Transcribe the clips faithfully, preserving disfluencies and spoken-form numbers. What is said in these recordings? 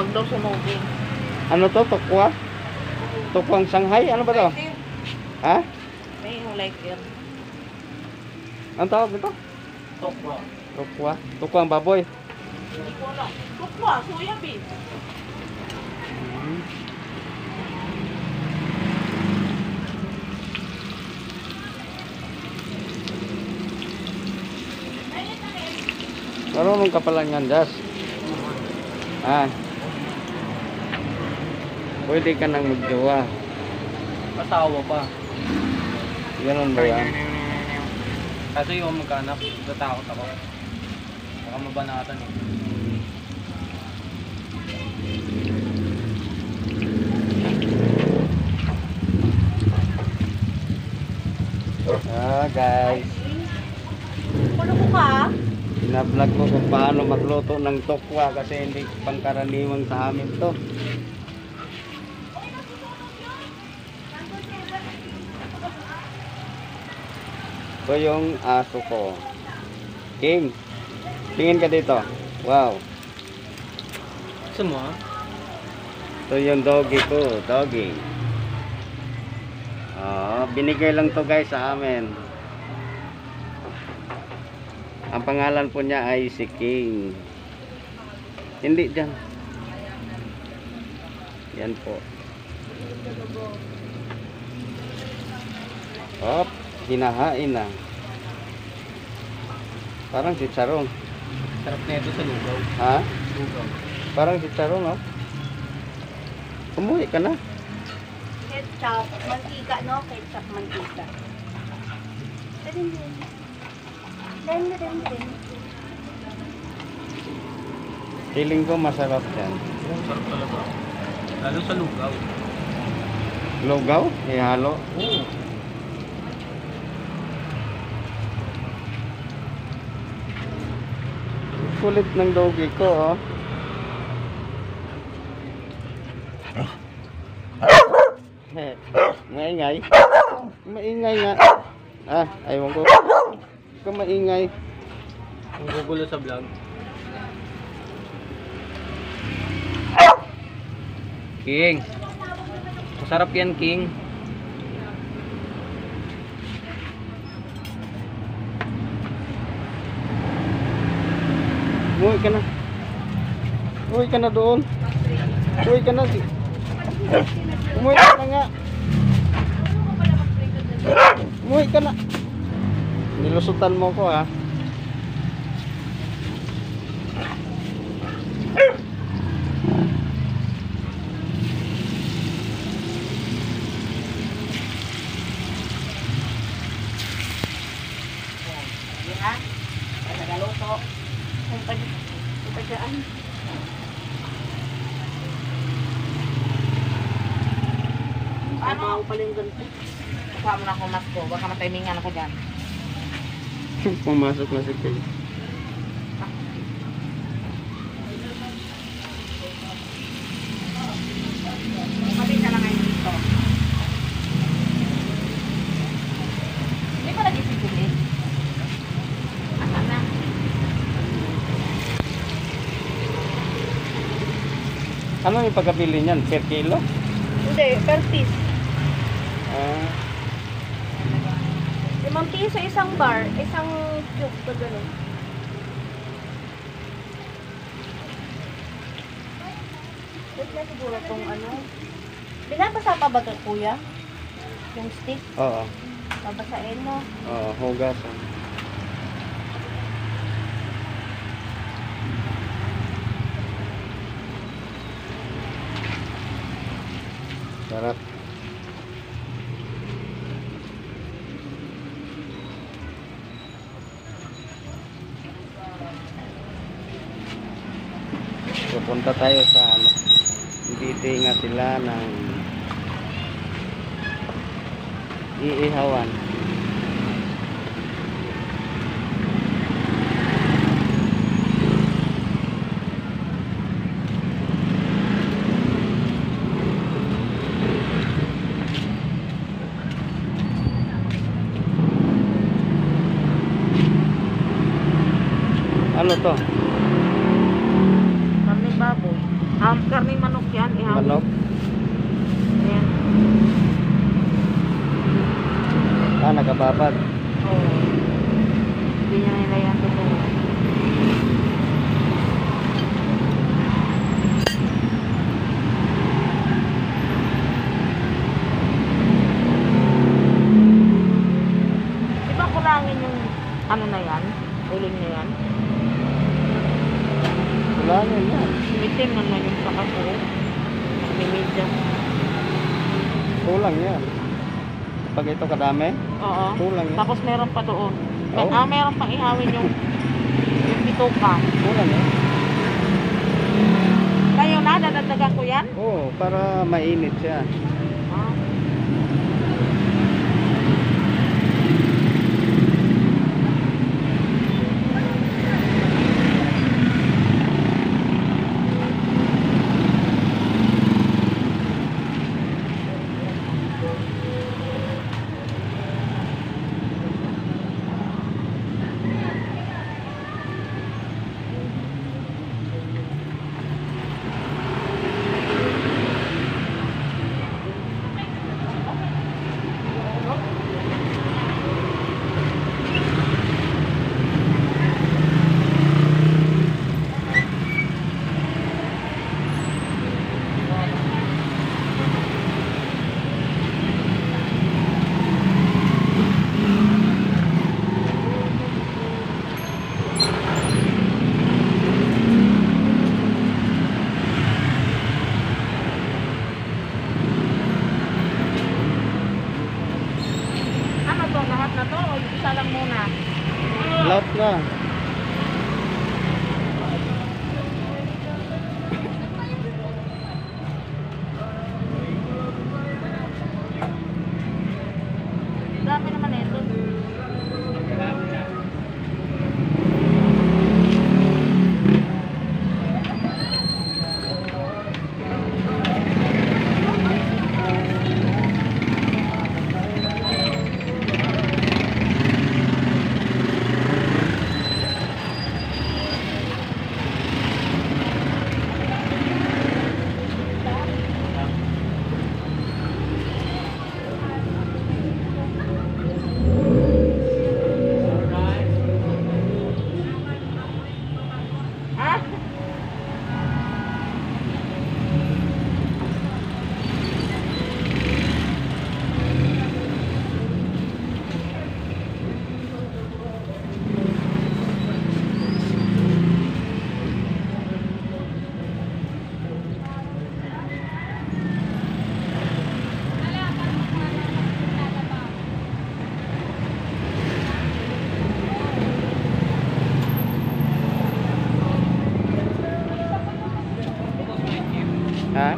Huwag daw sumugin. Ano to? Tokwa? Tokwang Shanghai? Ano ba to? Ha? May hulay yun. Ang tawag ito? Tokwa. Tokwa? Tokwang baboy? Hindi ko alam. Tokwa, soya beef. Hmm. Marunong ka pala nga, Jas. Ah. Pwede ka nang magjowa. Pasawa pa. Ganon ba yan? Kaso yung magkanak, natakot ako. Baka mabanatan eh. Ah, guys. Puno ko ka? Pina-vlog ko kung paano magluto ng tokwa kasi hindi pangkaraniwan sa amin to. Ito yung aso ko. King, tingin ka dito. Wow. Gusto mo ha? Ito yung doggy ko. Doggy. Oh, binigay lang to guys sa amin. Ang pangalan po niya ay si King. Hindi dyan. Yan po. Op, hinahain na. Parang si Charong. Sarap na ito sa lugaw. Ha? Lugaw. Parang si Charong, no? Umuwi ka na. Ketchup, mantika, no? Ketchup, mantika. Din din. Din din din. Feeling ko masarap yan. Oo, sarap talaga. Lalo sa lugaw. Lugaw? Ihalo? Oo. Kulit ng doggy ko, oh. Maingay. Maingay nga. Ah, ayaw ko. Kung maingay. Ang gugulo sa vlog. King. Masarap yan, King. Umuwi ka na. Umuwi ka na doon. Umuwi ka na. Umuwi ka na nga. Umuwi ka na. Nilusutan mo ko, ha. Ha? Para galuto. Kung pa kung pa dyan. Ano? Ano pala yung ganito? Kasama na ako mas ko. Baka matimingan ako dyan. Pumasok na si King. Mabit na lang ngayon dito. Hindi ko lagi sigulit. Asa na? Ano yung pagkabili niyan? Per kilo? Hindi, per piece. Ah, Limang piso isang bar, isang cube pa gano'n. Wait na siguro itong ano. Binabasa pa ba ito, kuya? Yung stick? oo. Babasain mo. Oo, hugas. Sarap. Pupunta tayo sa ano. Hindi nga sila ng iihawan. Ano to? Kami baboy. Um, karne manok yan, ihawin. Manok. Ayan. Ah, nakababad. Oo. Hindi niya nila yan totoo. Di ba kulangin yung ano na yan? Uling na yan? Wala na yan. Itim naman yung sa kapo. Nakimidya. Kulang yan. Pag ito kadami, Oo. kulang yan. Tapos meron pa doon. Oo. Ah, meron pang ihawin yung yung bituka. Kulang yan. Kayo na, dadagdagan ko yan? Oo, para mainit siya. Ah. Ano to? Lahat na to? O isa lang muna? Lahat na. Dami naman ito. Ah? Ha?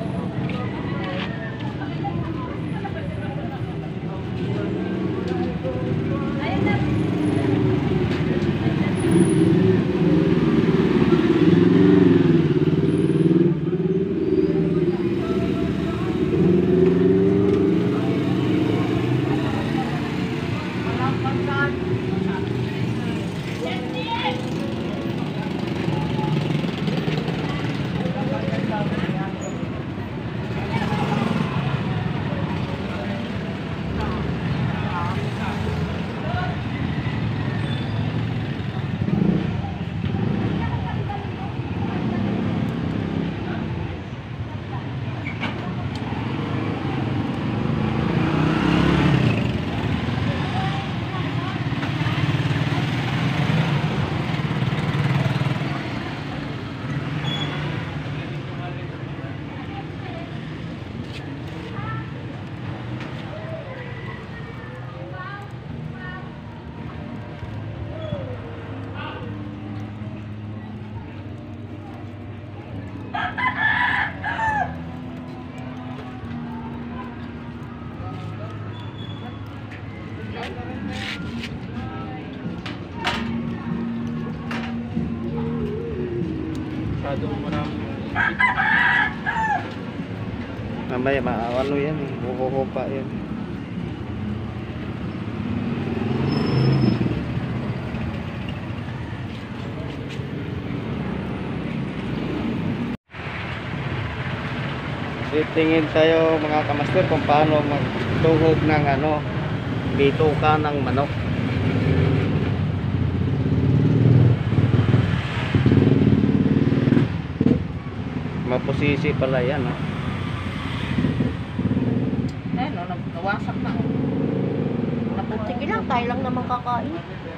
Masyado marami. Mamaya maawalo yan eh. Kukukupa yan. Titingin tayo mga kamaster kung paano magtuhog ng ano, bituka ng manok. Mapusisi pala yan, ha? Ayun, oh, nawasak na. Sige lang, tayo lang naman kakain.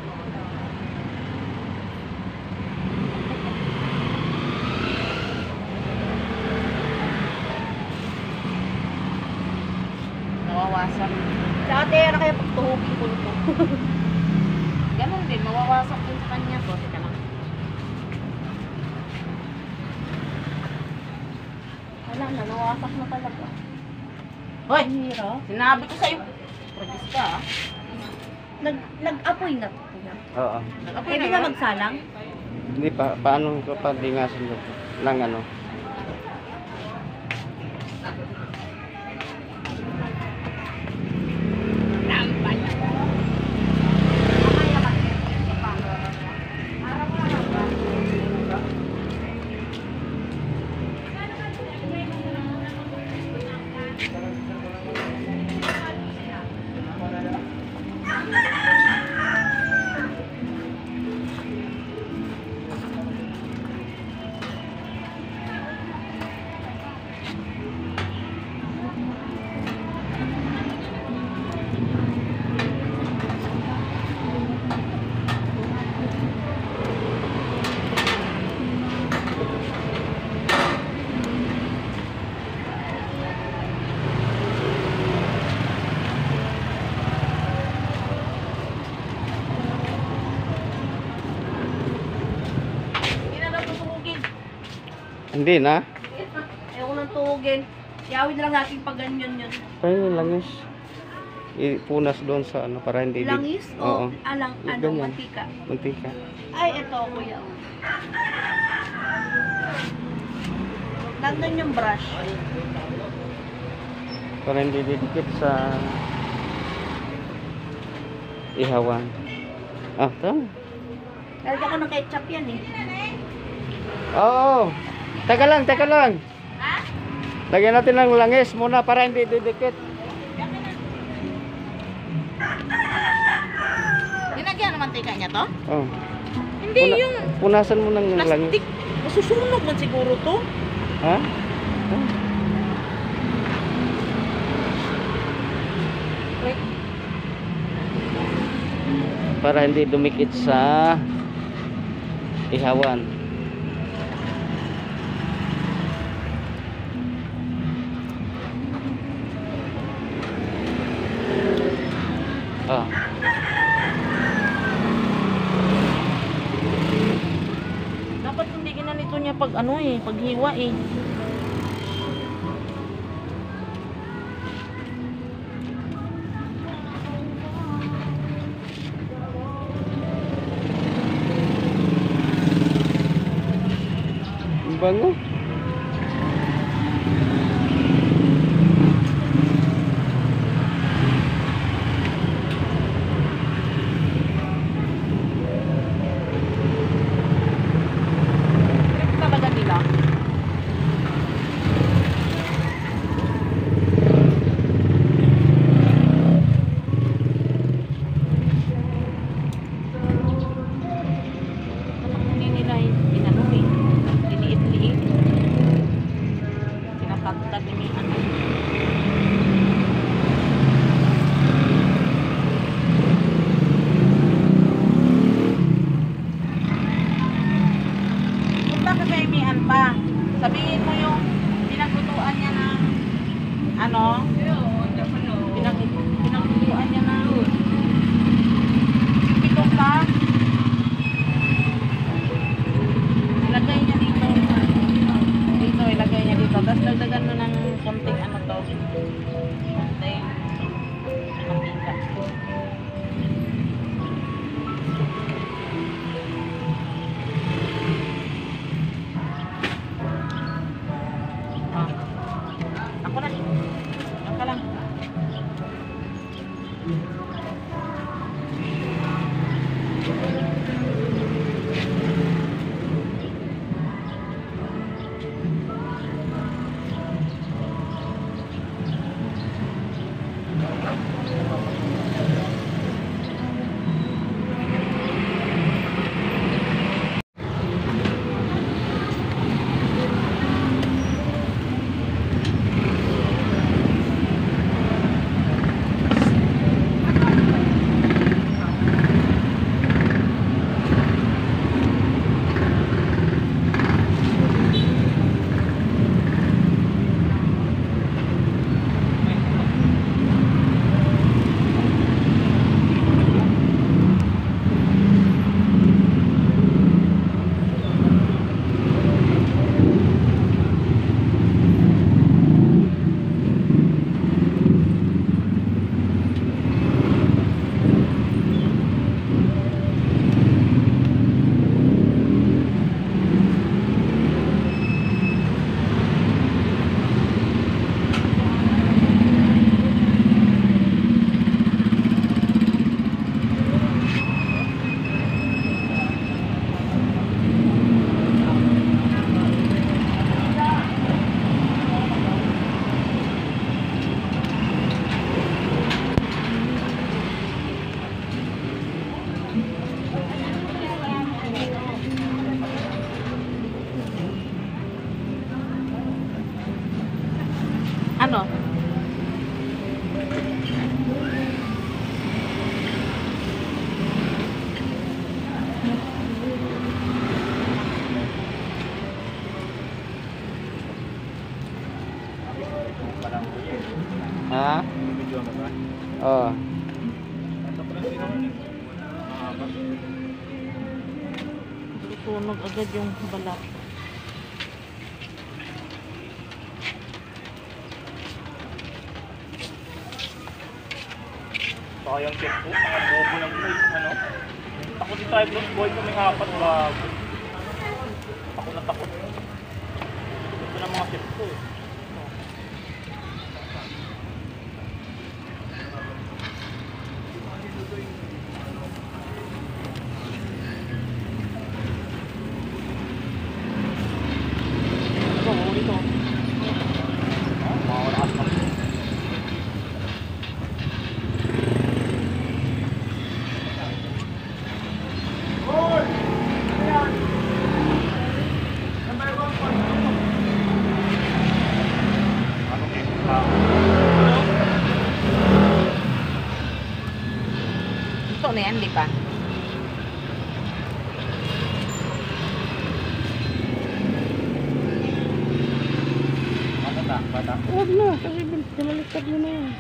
Nawawasak. Sa ate, ano kaya pagtuhugin ko nito? Ganun din, mawawasak din sa kanya. So, teka lang. Wala na, nawasak na talaga. Hoy! Hira. Sinabi ko sa'yo. Pragis ka, ah. Nag, nag-apoy na po yan. Oo. Pwede na magsalang? Hindi pa, paano ko pa dingasan doon ng ano? Hindi na. Ayaw ko nang tuhugin. Yawin na lang natin pag ganyan yun. Kaya langis. Ipunas doon sa ano para hindi di- Langis Oo. o alang, ano, Ganyan. mantika? Mantika. Ay, ito, kuya. Nandun yung brush. Para hindi didikit sa ihawan. Ah, tama. Lalagyan ko ng ketchup yan eh. Oo. Teka lang, teka lang. Ha? Lagyan natin ng langis muna para hindi didikit. Dinagyan ng mantika niya to? Oh. Hindi Puna- yung Punasan mo ng langis. plastic. Masusunog man siguro to. Ha? Oh. Para hindi dumikit sa ihawan. Ah. Dapat hindi ginanito niya pag ano eh, paghiwa eh. Ang bango. Talaga nila. Hindi nila inano eh. Liliit-liit. Pinapagtag nila yung ano. Punta ka sa Imian pa. Sabihin mo yung pinaglutuan niya ng ano? Pinag pinaglutuan niya ng pitong ka. Ilagay niya dito. Dito, ilagay niya dito. Tapos dagdagan mo ng konting ano to. Konting mantika. Ah. Ako na. Ako Sunog agad yung balat. Sayang check po, mga bobo ng boys, ano? Ako si Cyclone Boy kami apat bago. Ako na takot. Ito na mga check po eh. Ito, huli to. Ah, mga walakas na. Ito na yan, di pa? Ano ta? Bata? Huwag na, kasi pinaliktad mo na yan.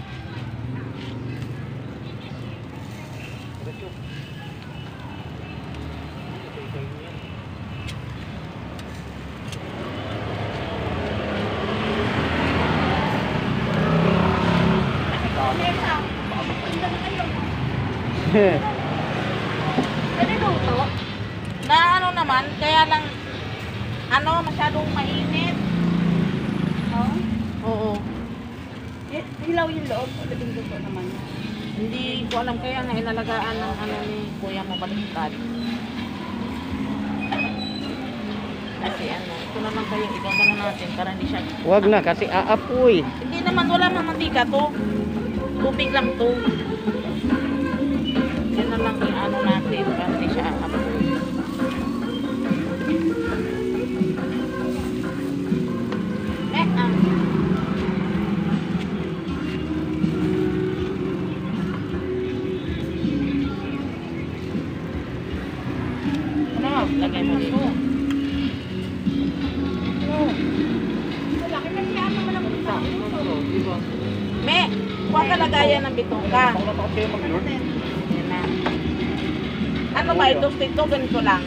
Na ano naman, kaya lang ano, masyadong mainit. Oh? Oo. Hilaw yung loob o labing luto naman. Hindi ko alam kaya nga inalagaan ng ano ni kuya mo baliktad. Kasi ano, ito naman kayo igagano natin para hindi siya. Huwag na, kasi aapoy. Hindi naman, wala mang mantika to. Tubig lang to. Yan na lang yung ano natin para hindi siya aapoy. Eh, ah. Ano, lagay mo dito. Laki kasi ano mo lang Me, huwag ka lagayan ng bitongka. Ako na takot kayo mag-lord. Yan na. Ano ba ito? Ito, ganito lang.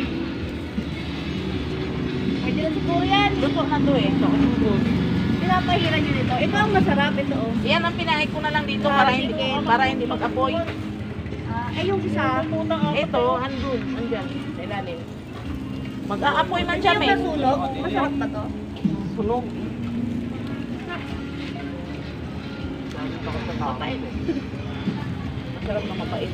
Pwede na siguro yan. Luto na to eh. So, Pinapahiran nyo nito. Ito ang masarap ito oh. yan ang pinahay ko na lang dito para hindi para hindi mag-apoy. Ah, eh yung isa. Ito, andun, andyan, sa ilalim. Mag-aapoy man siya, Yung me. nasunog, masarap ba to? Sunog. Mapait. Masarap na mapait.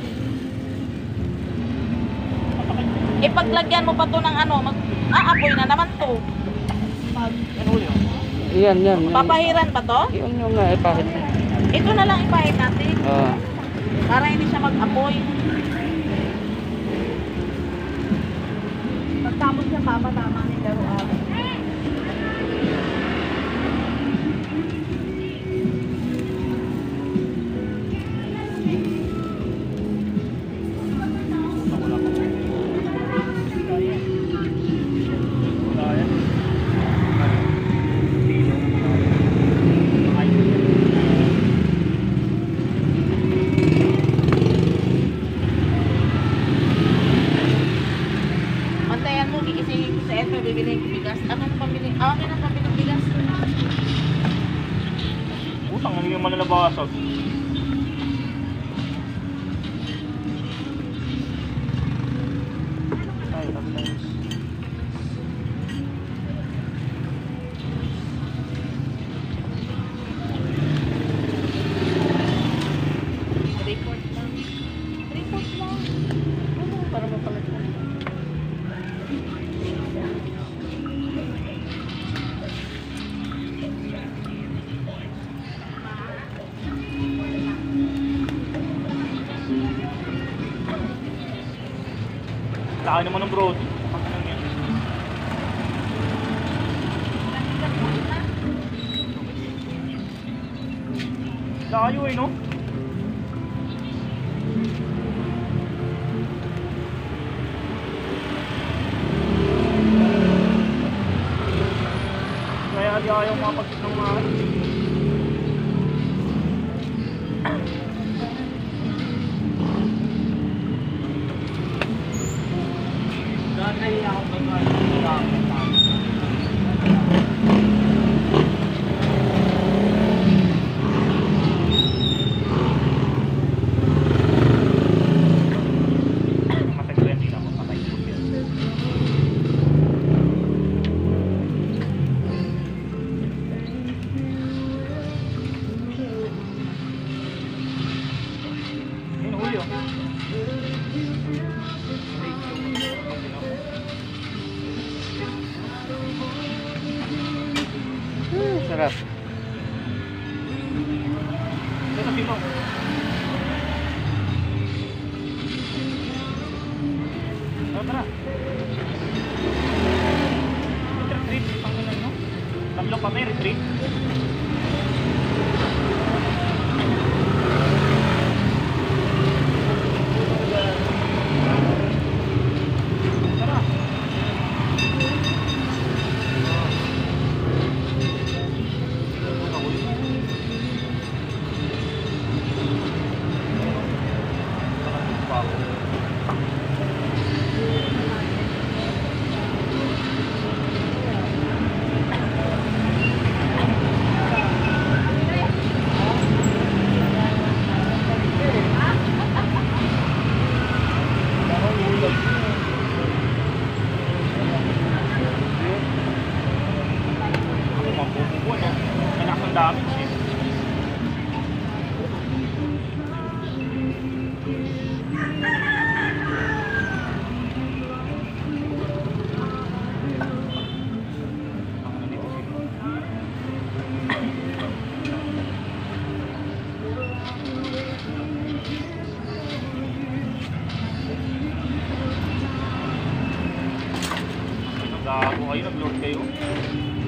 Eh, paglagyan mo pa to ng ano, mag-aapoy na naman to. Pag Ano yun? Yan, yan. yan. Papahiran ba to? Yun yung nga, ipahit mo. Ito na lang ipahit natin. Ah. Para hindi siya mag-apoy. pagtapos niya papa, tama na yung laruan. Wala pa. Kaya. Kaya. Dilo. Ay. Mantayan mo, gigisingin ko sa eto, bibiliin ko bigas. Anong pambili? Ah, okay na pambili bigas. Utang, ano yung manlalabasag? Ay, tabi tayo. Report lang. Report lang. Ano, para mapalag na. Laki naman ng broad. Ano yan? Layo eh, no? Kaya di ayaw mapagsit ng mga Dahil nahiya ako kay Mark. Matay ko yan, hindi na ako patay ko yan. Yun, huli oh. Hmm, sarap. Ito sabi mo. Tara, tara. Retreat, ang ilan, no? Tatlo kami, retreat. Tara. Anak ng dami siya. Nag-aago kayo, nag-lord kayo.